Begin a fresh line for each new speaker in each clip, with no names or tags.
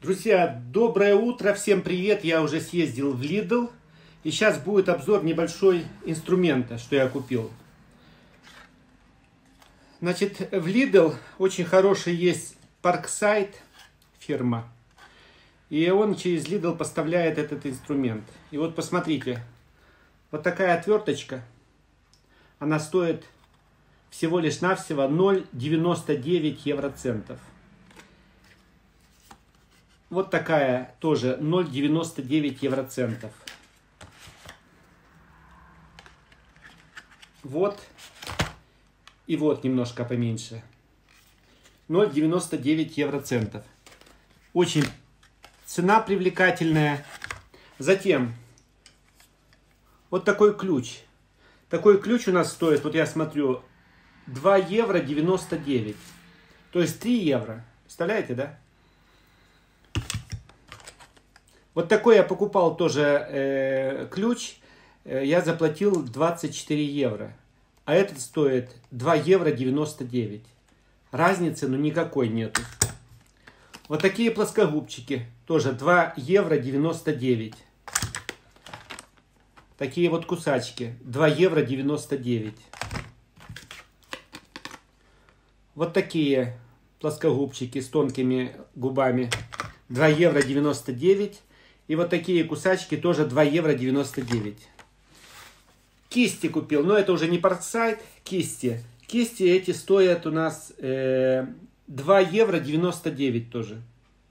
Друзья, доброе утро, всем привет! Я уже съездил в Lidl. И сейчас будет обзор небольшой инструмента, что я купил. Значит, в Lidl очень хороший есть Parkside фирма. И он через Lidl поставляет этот инструмент. И вот посмотрите, вот такая отверточка. Она стоит всего лишь навсего 0,99 евроцентов. Вот такая тоже 0,99 евроцентов. Вот. И вот немножко поменьше. 0,99 евроцентов. Очень цена привлекательная. Затем вот такой ключ. Такой ключ у нас стоит, вот я смотрю, 2 евро 99. То есть 3 евро. Представляете, да? Вот такой я покупал тоже ключ. Я заплатил 24 евро. А этот стоит 2 евро 99. Разницы ну никакой нету. Вот такие плоскогубчики. Тоже 2 евро 99. Такие вот кусачки. 2 евро 99. Вот такие плоскогубчики с тонкими губами. 2 евро 99. И вот такие кусачки тоже 2 евро 99. Кисти купил, но это уже не Parkside, кисти. Кисти эти стоят у нас 2 евро 99 тоже.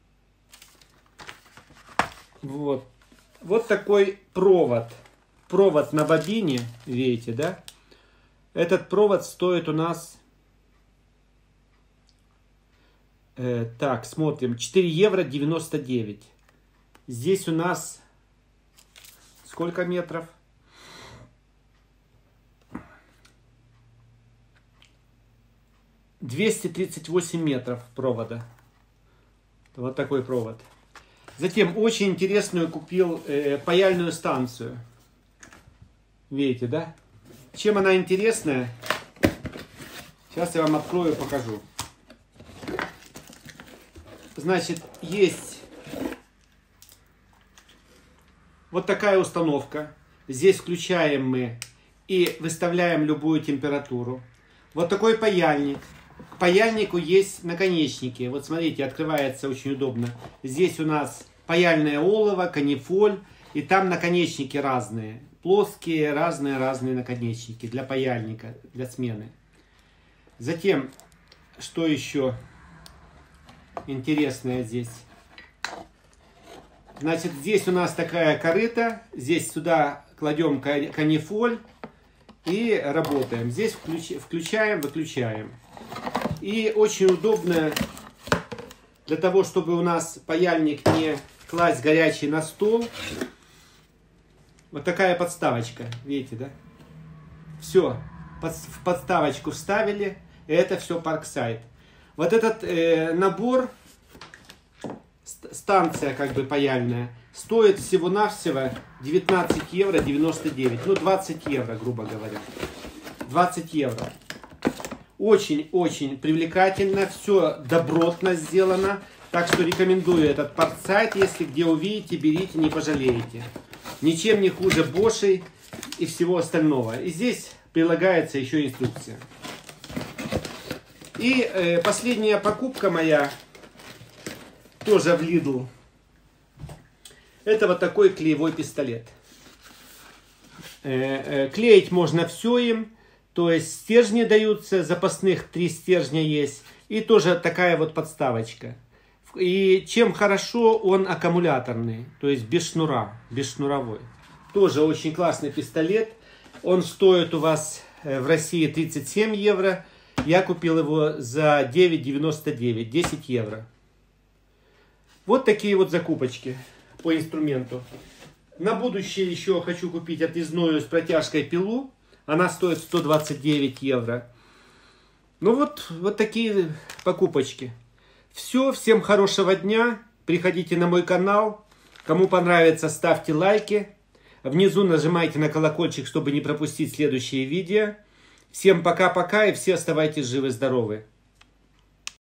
Вот. Вот такой провод. Провод на бобине, видите, да? Этот провод стоит у нас... так, смотрим. 4 евро 99. Здесь у нас сколько метров? 238 метров провода. Вот такой провод. Затем очень интересную купил паяльную станцию. Видите, да? Чем она интересная? Сейчас я вам открою, покажу. Значит, есть вот такая установка. Здесь включаем мы и выставляем любую температуру. Вот такой паяльник. К паяльнику есть наконечники. Вот смотрите, открывается очень удобно. Здесь у нас паяльное олово, канифоль. И там наконечники разные. Плоские, разные наконечники для паяльника, для смены. Затем, что еще интересное здесь? Значит, здесь у нас такая корыта. Здесь сюда кладем канифоль и работаем. Здесь включаем, выключаем. И очень удобно для того, чтобы у нас паяльник не класть горячий на стол. Вот такая подставочка. Видите, да? Все. В подставочку вставили. И это все Parkside. Вот этот набор... Станция как бы паяльная стоит всего-навсего 19 евро 99. Ну 20 евро, грубо говоря. 20 евро. Очень-очень привлекательно. Все добротно сделано. Так что рекомендую этот Parkside. Если где увидите, берите, не пожалеете. Ничем не хуже Bosch и всего остального. И здесь прилагается еще инструкция. И последняя покупка моя... Тоже в Lidl. Это вот такой клеевой пистолет. Клеить можно все им. То есть стержни даются, запасных 3 стержня есть. И тоже такая вот подставочка. И чем хорошо, он аккумуляторный. То есть без шнура, бесшнуровой. Тоже очень классный пистолет. Он стоит у вас в России 37 евро. Я купил его за 9,99, 10 евро. Вот такие вот закупочки по инструменту. На будущее еще хочу купить отрезную с протяжкой пилу. Она стоит 129 евро. Ну вот такие покупочки. Все, всем хорошего дня. Приходите на мой канал. Кому понравится, ставьте лайки. Внизу нажимайте на колокольчик, чтобы не пропустить следующие видео. Всем пока-пока и все оставайтесь живы-здоровы.